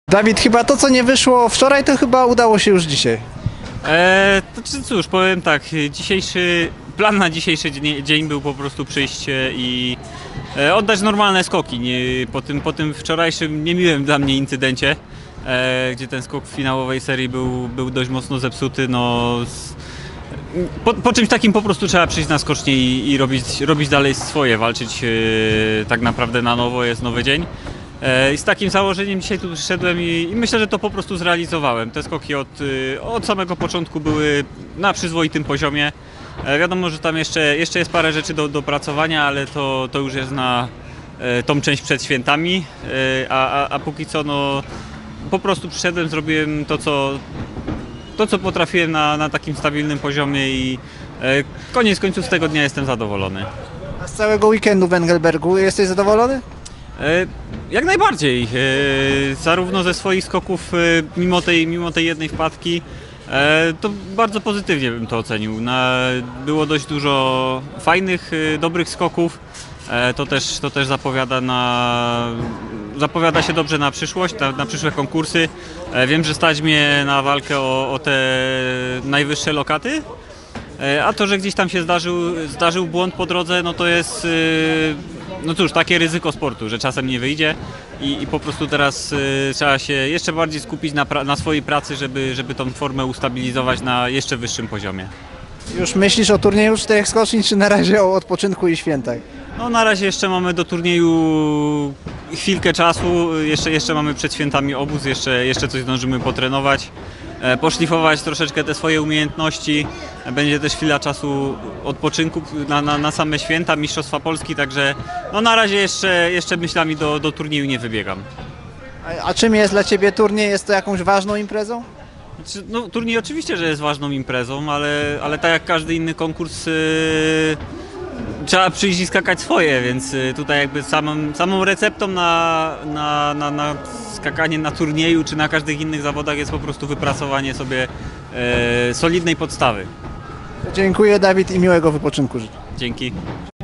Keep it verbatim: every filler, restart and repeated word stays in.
Dawid, chyba to, co nie wyszło wczoraj, to chyba udało się już dzisiaj. Eee, to czy- cóż, powiem tak, dzisiejszy plan na dzisiejszy dzień, dzień był po prostu przyjście i e, oddać normalne skoki. Nie, po, tym, po tym wczorajszym niemiłym dla mnie incydencie, e, gdzie ten skok w finałowej serii był, był dość mocno zepsuty, no z, po, po czymś takim po prostu trzeba przyjść na skocznie i, i robić, robić dalej swoje, walczyć e, tak naprawdę na nowo, jest nowy dzień. E, I z takim założeniem dzisiaj tu przyszedłem i, i myślę, że to po prostu zrealizowałem. Te skoki od, y, od samego początku były na przyzwoitym poziomie. E, Wiadomo, że tam jeszcze, jeszcze jest parę rzeczy do dopracowania, ale to, to już jest na e, tą część przed świętami. E, A, a, a póki co no, po prostu przyszedłem, zrobiłem to, co, to, co potrafiłem na, na takim stabilnym poziomie i e, koniec końców z tego dnia jestem zadowolony. A z całego weekendu w Engelbergu jesteś zadowolony? E, Jak najbardziej. E, Zarówno ze swoich skoków, e, mimo tej, mimo tej jednej wpadki, e, to bardzo pozytywnie bym to ocenił. Na, było dość dużo fajnych, e, dobrych skoków. E, To też, to też zapowiada, na, zapowiada się dobrze na przyszłość, na, na przyszłe konkursy. E, Wiem, że stać mnie na walkę o, o te najwyższe lokaty. E, A to, że gdzieś tam się zdarzył, zdarzył błąd po drodze, no to jest, y, no cóż, takie ryzyko sportu, że czasem nie wyjdzie i, i po prostu teraz y, trzeba się jeszcze bardziej skupić na, pra- na swojej pracy, żeby, żeby tą formę ustabilizować na jeszcze wyższym poziomie. Już myślisz o turnieju czterech skoczni, czy na razie o odpoczynku i świętach? No na razie jeszcze mamy do turnieju chwilkę czasu, jeszcze, jeszcze mamy przed świętami obóz, jeszcze, jeszcze coś zdążymy potrenować, e, poszlifować troszeczkę te swoje umiejętności. Będzie też chwila czasu odpoczynku na, na, na same święta, Mistrzostwa Polski, także no na razie jeszcze, jeszcze myślami do, do turnieju nie wybiegam. A, a czym jest dla Ciebie turniej? Jest to jakąś ważną imprezą? Znaczy, no, turniej oczywiście, że jest ważną imprezą, ale, ale tak jak każdy inny konkurs yy, trzeba przyjść i skakać swoje, więc yy, tutaj jakby samą, samą receptą na, na, na, na skakanie na turnieju czy na każdych innych zawodach jest po prostu wypracowanie sobie yy, solidnej podstawy. Dziękuję, Dawid, i miłego wypoczynku życzę. Dzięki.